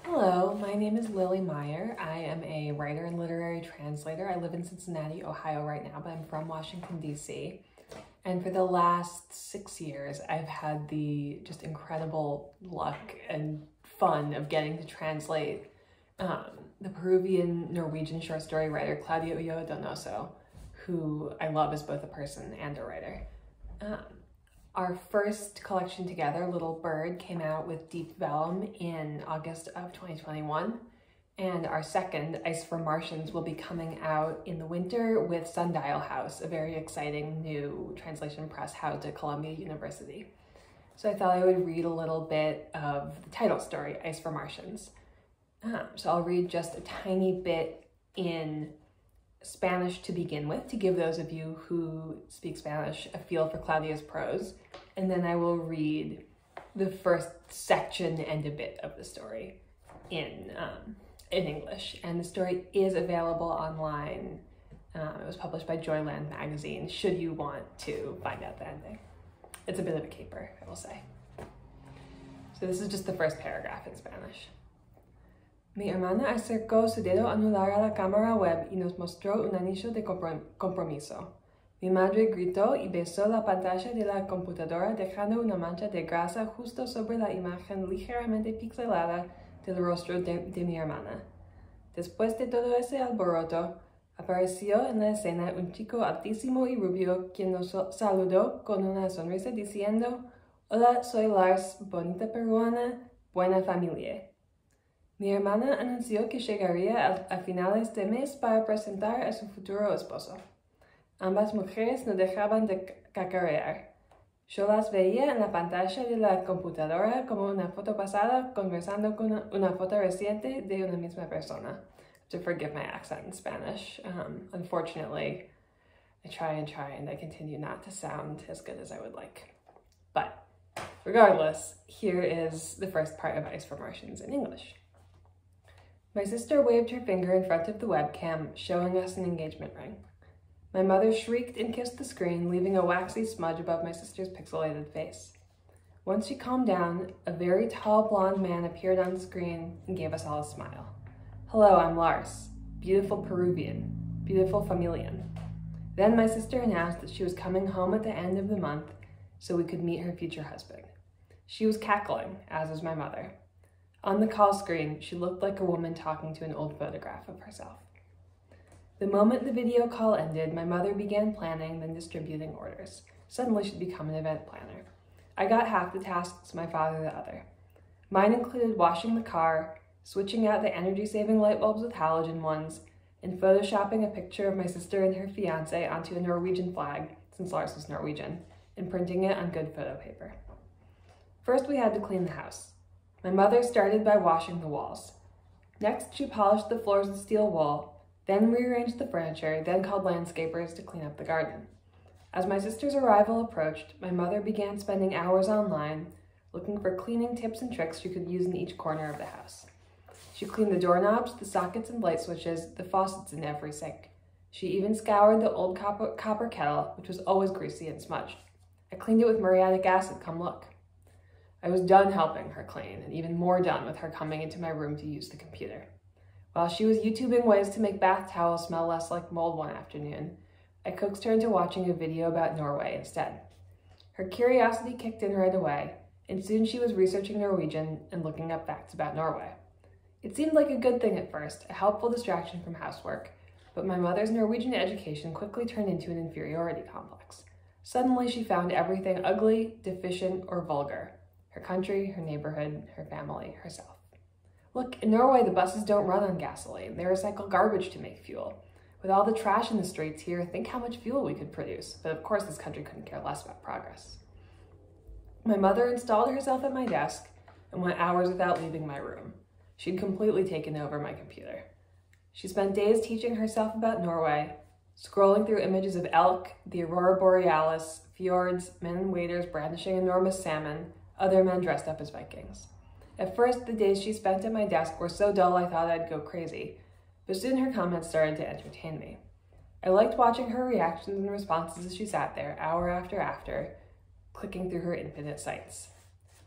Hello, my name is Lily Meyer. I am a writer and literary translator. I live in Cincinnati, Ohio right now, but I'm from Washington, D.C. And for the last 6 years, I've had the just incredible luck and fun of getting to translate the Peruvian Norwegian short story writer Claudia Ulloa Donoso, who I love as both a person and a writer. Our first collection together, Little Bird, came out with Deep Vellum in August of 2021. And our second, Ice for Martians, will be coming out in the winter with Sundial House, a very exciting new translation press housed at Columbia University. So I thought I would read a little bit of the title story, Ice for Martians. So I'll read just a tiny bit in Spanish to begin with, to give those of you who speak Spanish a feel for Claudia's prose, and then I will read the first section and a bit of the story in English. And the story is available online. It was published by Joyland magazine, should you want to find out the ending. It's a bit of a caper, I will say. So this is just the first paragraph in Spanish. Mi hermana acercó su dedo anular a la cámara web y nos mostró un anillo de compromiso. Mi madre gritó y besó la pantalla de la computadora dejando una mancha de grasa justo sobre la imagen ligeramente pixelada del rostro de mi hermana. Después de todo ese alboroto, apareció en la escena un chico altísimo y rubio quien nos saludó con una sonrisa diciendo: "Hola, soy Lars, bonita peruana, buena familia". Mi hermana anunció que llegaría a finales de mes para presentar a su futuro esposo. Ambas mujeres no dejaban de cacarear. Yo las veía en la pantalla de la computadora como una foto pasada conversando con una foto reciente de una misma persona. To forgive my accent in Spanish. Unfortunately, I try and I continue not to sound as good as I would like. But regardless, here is the first part of Ice for Martians in English. My sister waved her finger in front of the webcam, showing us an engagement ring. My mother shrieked and kissed the screen, leaving a waxy smudge above my sister's pixelated face. Once she calmed down, a very tall blonde man appeared on the screen and gave us all a smile. "Hello, I'm Lars. Beautiful Peruvian. Beautiful familian." Then my sister announced that she was coming home at the end of the month so we could meet her future husband. She was cackling, as was my mother. On the call screen, she looked like a woman talking to an old photograph of herself. The moment the video call ended, my mother began planning, then distributing orders. Suddenly she'd become an event planner. I got half the tasks, my father the other. Mine included washing the car, switching out the energy-saving light bulbs with halogen ones, and photoshopping a picture of my sister and her fiance onto a Norwegian flag, since Lars was Norwegian, and printing it on good photo paper. First, we had to clean the house. My mother started by washing the walls. Next, she polished the floors with steel wool, then rearranged the furniture, then called landscapers to clean up the garden. As my sister's arrival approached, my mother began spending hours online, looking for cleaning tips and tricks she could use in each corner of the house. She cleaned the doorknobs, the sockets and light switches, the faucets in every sink. She even scoured the old copper kettle, which was always greasy and smudged. I cleaned it with muriatic acid, come look. I was done helping her clean, and even more done with her coming into my room to use the computer. While she was YouTubing ways to make bath towels smell less like mold one afternoon, I coaxed her into watching a video about Norway instead. Her curiosity kicked in right away, and soon she was researching Norwegian and looking up facts about Norway. It seemed like a good thing at first, a helpful distraction from housework, but my mother's Norwegian education quickly turned into an inferiority complex. Suddenly she found everything ugly, deficient, or vulgar. Her country, her neighborhood, her family, herself. Look, in Norway, the buses don't run on gasoline. They recycle garbage to make fuel. With all the trash in the streets here, think how much fuel we could produce. But of course, this country couldn't care less about progress. My mother installed herself at my desk and went hours without leaving my room. She'd completely taken over my computer. She spent days teaching herself about Norway, scrolling through images of elk, the aurora borealis, fjords, men and waiters brandishing enormous salmon, other men dressed up as Vikings. At first, the days she spent at my desk were so dull I thought I'd go crazy, but soon her comments started to entertain me. I liked watching her reactions and responses as she sat there, hour after hour, clicking through her infinite sites.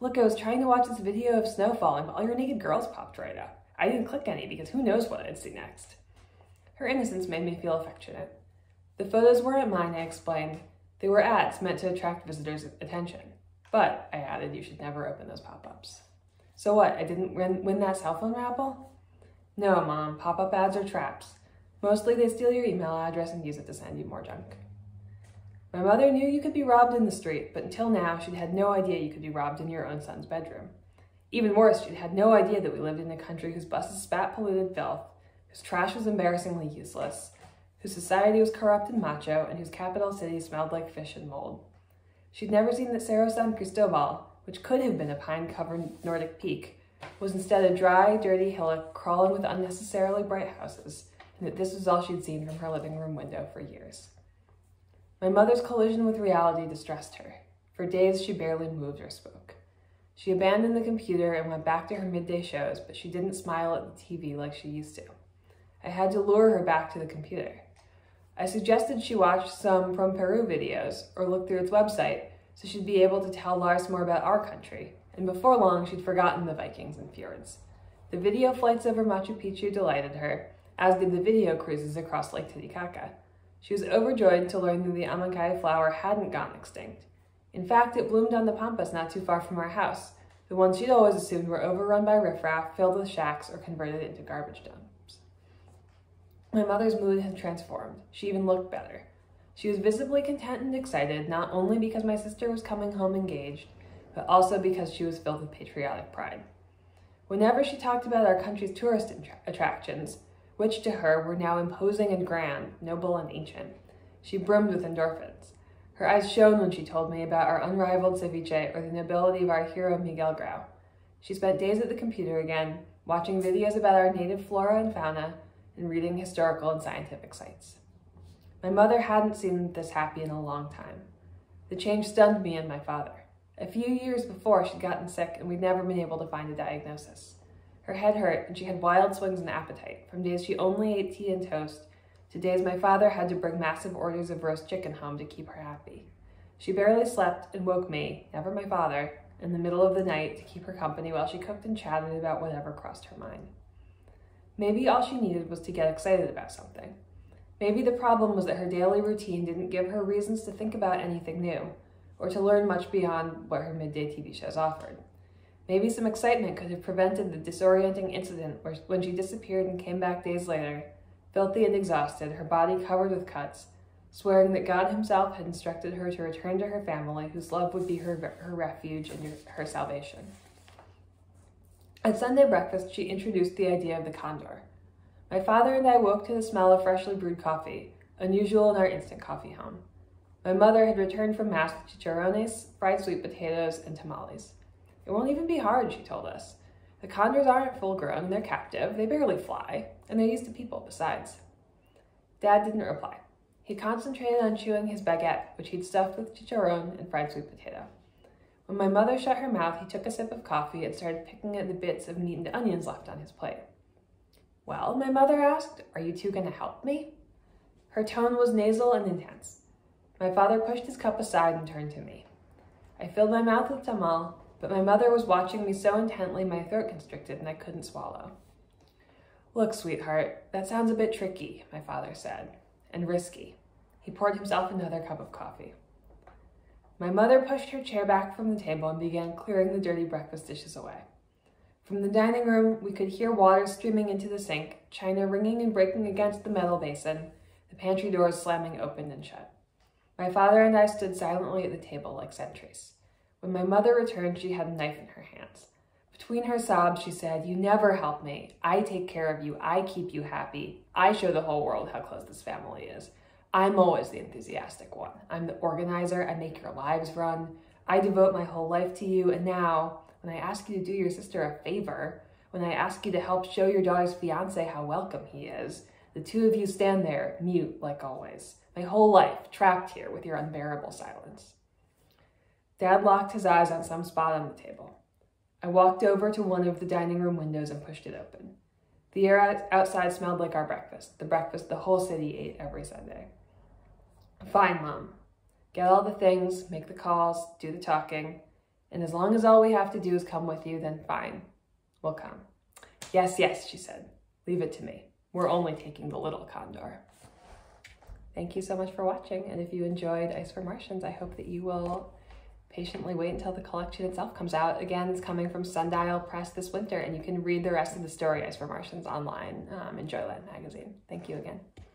Look, I was trying to watch this video of snow falling, but all your naked girls popped right up. I didn't click any because who knows what I'd see next. Her innocence made me feel affectionate. The photos weren't mine, I explained. They were ads meant to attract visitors' attention. But, I added, you should never open those pop-ups. So what, I didn't win that cell phone raffle? No, Mom, pop-up ads are traps. Mostly they steal your email address and use it to send you more junk. My mother knew you could be robbed in the street, but until now, she'd had no idea you could be robbed in your own son's bedroom. Even worse, she'd had no idea that we lived in a country whose buses spat polluted filth, whose trash was embarrassingly useless, whose society was corrupt and macho, and whose capital city smelled like fish and mold. She'd never seen that Cerro San Cristobal, which could have been a pine-covered Nordic peak, was instead a dry, dirty hillock crawling with unnecessarily bright houses, and that this was all she'd seen from her living room window for years. My mother's collision with reality distressed her. For days, she barely moved or spoke. She abandoned the computer and went back to her midday shows, but she didn't smile at the TV like she used to. I had to lure her back to the computer. I suggested she watch some From Peru videos or look through its website so she'd be able to tell Lars more about our country, and before long she'd forgotten the Vikings and fjords. The video flights over Machu Picchu delighted her, as did the video cruises across Lake Titicaca. She was overjoyed to learn that the amancay flower hadn't gone extinct. In fact, it bloomed on the pampas not too far from our house, the ones she'd always assumed were overrun by riffraff, filled with shacks, or converted into garbage dumps. My mother's mood had transformed. She even looked better. She was visibly content and excited, not only because my sister was coming home engaged, but also because she was filled with patriotic pride. Whenever she talked about our country's tourist attractions, which to her were now imposing and grand, noble and ancient, she brimmed with endorphins. Her eyes shone when she told me about our unrivaled ceviche or the nobility of our hero Miguel Grau. She spent days at the computer again, watching videos about our native flora and fauna, and reading historical and scientific sites. My mother hadn't seemed this happy in a long time. The change stunned me and my father. A few years before, she'd gotten sick and we'd never been able to find a diagnosis. Her head hurt and she had wild swings in appetite, from days she only ate tea and toast, to days my father had to bring massive orders of roast chicken home to keep her happy. She barely slept and woke me, never my father, in the middle of the night to keep her company while she cooked and chatted about whatever crossed her mind. Maybe all she needed was to get excited about something. Maybe the problem was that her daily routine didn't give her reasons to think about anything new, or to learn much beyond what her midday TV shows offered. Maybe some excitement could have prevented the disorienting incident when she disappeared and came back days later, filthy and exhausted, her body covered with cuts, swearing that God himself had instructed her to return to her family, whose love would be her refuge and her salvation. At Sunday breakfast, she introduced the idea of the condor. My father and I woke to the smell of freshly brewed coffee, unusual in our instant coffee home. My mother had returned from Mass with chicharrones, fried sweet potatoes, and tamales. It won't even be hard, she told us. The condors aren't full-grown, they're captive, they barely fly, and they're used to people besides. Dad didn't reply. He concentrated on chewing his baguette, which he'd stuffed with chicharron and fried sweet potato. When my mother shut her mouth, he took a sip of coffee and started picking at the bits of meat and onions left on his plate. Well, my mother asked, are you two going to help me? Her tone was nasal and intense. My father pushed his cup aside and turned to me. I filled my mouth with tamal, but my mother was watching me so intently my throat constricted and I couldn't swallow. Look, sweetheart, that sounds a bit tricky, my father said, and risky. He poured himself another cup of coffee. My mother pushed her chair back from the table and began clearing the dirty breakfast dishes away. From the dining room, we could hear water streaming into the sink, china ringing and breaking against the metal basin, the pantry doors slamming open and shut. My father and I stood silently at the table like sentries. When my mother returned, she had a knife in her hands. Between her sobs, she said, you never help me. I take care of you. I keep you happy. I show the whole world how close this family is. I'm always the enthusiastic one. I'm the organizer. I make your lives run. I devote my whole life to you. And now, when I ask you to do your sister a favor, when I ask you to help show your daughter's fiancé how welcome he is, the two of you stand there, mute like always. My whole life, trapped here with your unbearable silence. Dad locked his eyes on some spot on the table. I walked over to one of the dining room windows and pushed it open. The air outside smelled like our breakfast, the breakfast the whole city ate every Sunday. Fine, Mom. Get all the things, make the calls, do the talking, And as long as all we have to do is come with you, then fine, we'll come. Yes, yes, she said. Leave it to me. We're only taking the little condor. Thank you so much for watching. And if you enjoyed Ice for Martians, I hope that you will patiently wait until the collection itself comes out. Again, it's coming from Sundial Press this winter, and you can read the rest of the story, Ice for Martians, online in Joyland magazine. Thank you again.